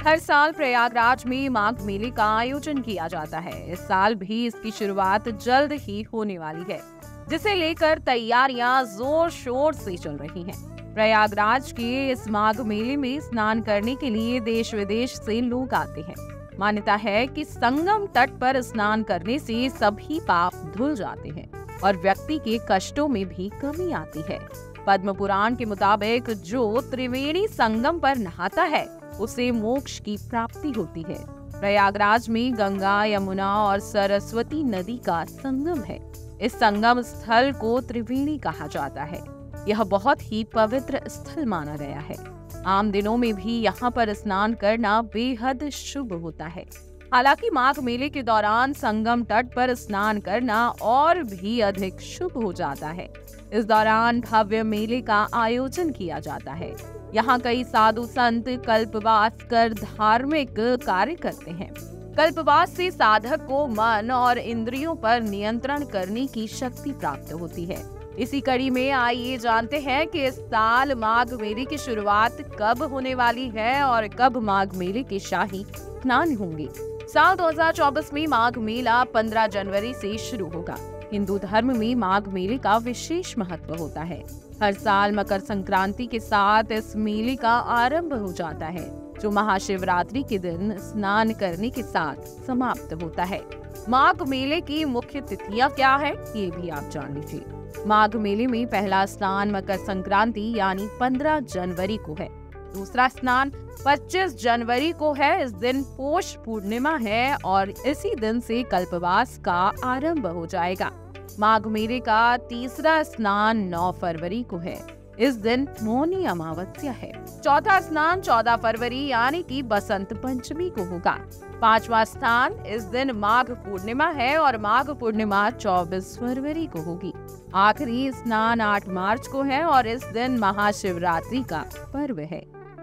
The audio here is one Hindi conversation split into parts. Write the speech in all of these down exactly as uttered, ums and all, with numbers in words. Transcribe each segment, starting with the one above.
हर साल प्रयागराज में माघ मेले का आयोजन किया जाता है। इस साल भी इसकी शुरुआत जल्द ही होने वाली है, जिसे लेकर तैयारियां जोर शोर से चल रही हैं। प्रयागराज के इस माघ मेले में स्नान करने के लिए देश विदेश से लोग आते हैं। मान्यता है कि संगम तट पर स्नान करने से सभी पाप धुल जाते हैं और व्यक्ति के कष्टों में भी कमी आती है। पद्म पुराण के मुताबिक जो त्रिवेणी संगम पर नहाता है उसे मोक्ष की प्राप्ति होती है। प्रयागराज में गंगा, यमुना और सरस्वती नदी का संगम है। इस संगम स्थल को त्रिवेणी कहा जाता है। यह बहुत ही पवित्र स्थल माना गया है। आम दिनों में भी यहाँ पर स्नान करना बेहद शुभ होता है। हालांकि माघ मेले के दौरान संगम तट पर स्नान करना और भी अधिक शुभ हो जाता है। इस दौरान भव्य मेले का आयोजन किया जाता है। यहाँ कई साधु संत कल्पवास कर धार्मिक कार्य करते हैं। कल्पवास से साधक को मन और इंद्रियों पर नियंत्रण करने की शक्ति प्राप्त होती है। इसी कड़ी में आइए जानते हैं कि इस साल माघ मेले की शुरुआत कब होने वाली है और कब माघ मेले के शाही स्नान होंगे। साल दो हज़ार चौबीस में माघ मेला पंद्रह जनवरी से शुरू होगा। हिंदू धर्म में माघ मेले का विशेष महत्व होता है। हर साल मकर संक्रांति के साथ इस मेले का आरंभ हो जाता है, जो महाशिवरात्रि के दिन स्नान करने के साथ समाप्त होता है। माघ मेले की मुख्य तिथियां क्या है, ये भी आप जान लीजिए। माघ मेले में पहला स्नान मकर संक्रांति यानी पंद्रह जनवरी को है। दूसरा स्नान पच्चीस जनवरी को है। इस दिन पौष पूर्णिमा है और इसी दिन से कल्पवास का आरंभ हो जाएगा। माघ मेले का तीसरा स्नान नौ फरवरी को है। इस दिन मौनी अमावस्या है। चौथा स्नान चौदह फरवरी यानी कि बसंत पंचमी को होगा। पांचवा स्नान इस दिन माघ पूर्णिमा है और माघ पूर्णिमा चौबीस फरवरी को होगी। आखिरी स्नान आठ मार्च को है और इस दिन महाशिवरात्रि का पर्व है।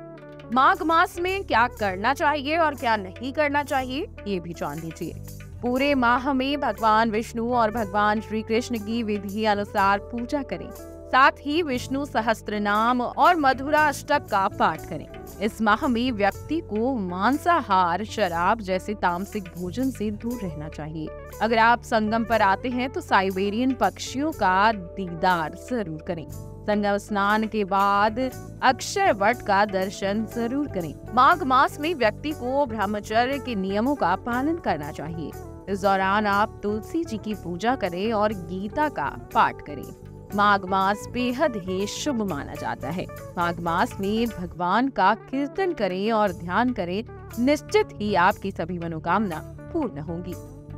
माघ मास में क्या करना चाहिए और क्या नहीं करना चाहिए, ये भी जान लीजिए। पूरे माह में भगवान विष्णु और भगवान श्री कृष्ण की विधि अनुसार पूजा करें। साथ ही विष्णु सहस्त्रनाम और मधुराष्टक का पाठ करें। इस माह में व्यक्ति को मांसाहार, शराब जैसे तामसिक भोजन से दूर रहना चाहिए। अगर आप संगम पर आते हैं तो साइबेरियन पक्षियों का दीदार जरूर करें। संगम स्नान के बाद अक्षय वट का दर्शन जरूर करें। माघ मास में व्यक्ति को ब्रह्मचर्य के नियमों का पालन करना चाहिए। इस दौरान आप तुलसी जी की पूजा करें और गीता का पाठ करें। माघ मास बेहद ही शुभ माना जाता है। माघ मास में भगवान का कीर्तन करें और ध्यान करें। निश्चित ही आपकी सभी मनोकामना पूर्ण होंगी।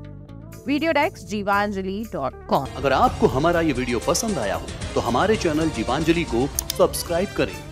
Video desk Jeevanjali dot com. अगर आपको हमारा ये वीडियो पसंद आया हो तो हमारे चैनल जीवांजलि को सब्सक्राइब करें